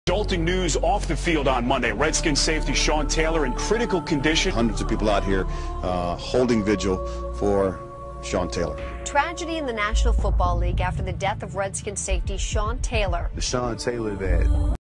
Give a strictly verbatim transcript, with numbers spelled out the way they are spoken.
Jolting news off the field on Monday. Redskins safety Sean Taylor in critical condition. Hundreds of people out here uh, holding vigil for Sean Taylor. Tragedy in the National Football League after the death of Redskins safety Sean Taylor. The Sean Taylor that